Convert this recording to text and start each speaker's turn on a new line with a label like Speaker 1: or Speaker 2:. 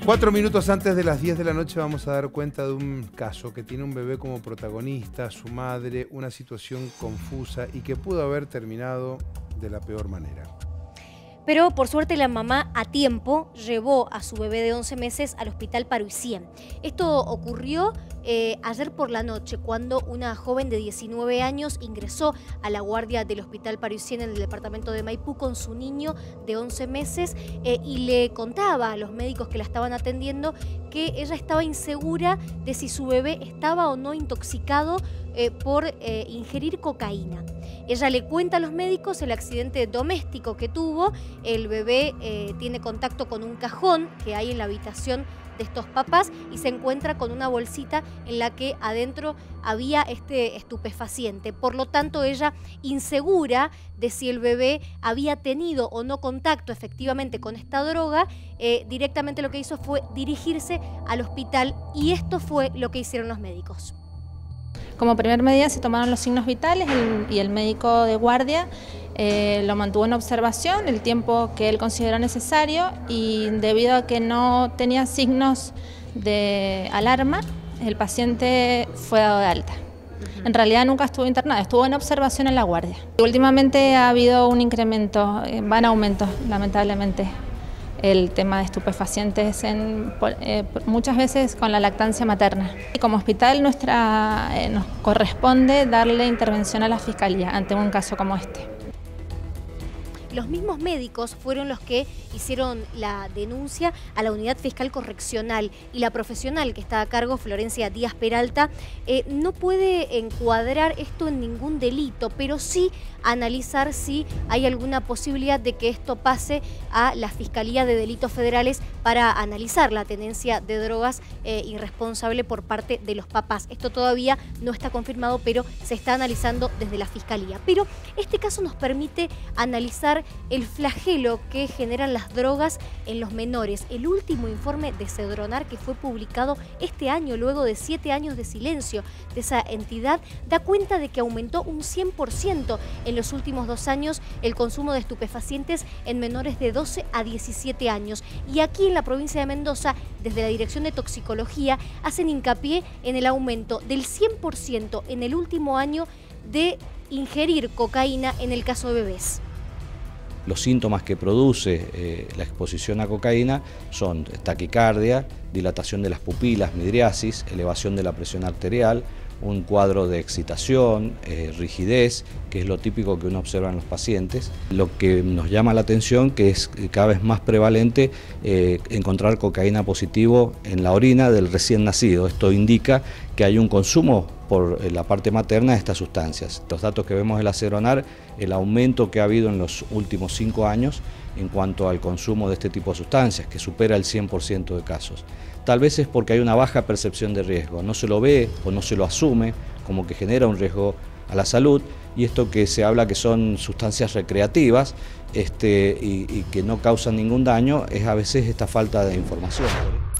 Speaker 1: 4 minutos antes de las 10 de la noche vamos a dar cuenta de un caso que tiene un bebé como protagonista, su madre, una situación confusa y que pudo haber terminado de la peor manera.
Speaker 2: Pero por suerte la mamá a tiempo llevó a su bebé de 11 meses al hospital Paruisien. Esto ocurrió ayer por la noche, cuando una joven de 19 años ingresó a la guardia del hospital Paruisien en el departamento de Maipú con su niño de 11 meses y le contaba a los médicos que la estaban atendiendo que ella estaba insegura de si su bebé estaba o no intoxicado por ingerir cocaína. Ella le cuenta a los médicos el accidente doméstico que tuvo. El bebé tiene contacto con un cajón que hay en la habitación de estos papás y se encuentra con una bolsita en la que adentro había este estupefaciente. Por lo tanto, ella, insegura de si el bebé había tenido o no contacto efectivamente con esta droga, directamente lo que hizo fue dirigirse al hospital y esto fue lo que hicieron los médicos.
Speaker 3: Como primer medida se tomaron los signos vitales y el médico de guardia lo mantuvo en observación el tiempo que él consideró necesario y debido a que no tenía signos de alarma, el paciente fue dado de alta. En realidad nunca estuvo internado, estuvo en observación en la guardia. Últimamente ha habido un incremento, va en aumento lamentablemente, el tema de estupefacientes muchas veces con la lactancia materna. Y como hospital nos corresponde darle intervención a la Fiscalía ante un caso como este.
Speaker 2: Los mismos médicos fueron los que hicieron la denuncia a la Unidad Fiscal Correccional y la profesional que está a cargo, Florencia Díaz Peralta, no puede encuadrar esto en ningún delito, pero sí analizar si hay alguna posibilidad de que esto pase a la Fiscalía de Delitos Federales para analizar la tenencia de drogas irresponsable por parte de los papás. Esto todavía no está confirmado, pero se está analizando desde la Fiscalía. Pero este caso nos permite analizar el flagelo que generan las drogas en los menores. El último informe de Cedronar, que fue publicado este año, luego de 7 años de silencio de esa entidad, da cuenta de que aumentó un 100% en los últimos 2 años el consumo de estupefacientes en menores de 12 a 17 años. Y aquí en la provincia de Mendoza, desde la Dirección de Toxicología, hacen hincapié en el aumento del 100% en el último año de ingerir cocaína en el caso de bebés.
Speaker 4: Los síntomas que produce la exposición a cocaína son taquicardia, dilatación de las pupilas, midriasis, elevación de la presión arterial, un cuadro de excitación, rigidez, que es lo típico que uno observa en los pacientes. Lo que nos llama la atención que es cada vez más prevalente encontrar cocaína positivo en la orina del recién nacido. Esto indica que hay un consumo por la parte materna de estas sustancias. Los datos que vemos en la Cedronar, el aumento que ha habido en los últimos 5 años en cuanto al consumo de este tipo de sustancias, que supera el 100% de casos. Tal vez es porque hay una baja percepción de riesgo, no se lo ve o no se lo asume como que genera un riesgo a la salud, y esto que se habla que son sustancias recreativas y que no causan ningún daño es a veces esta falta de información.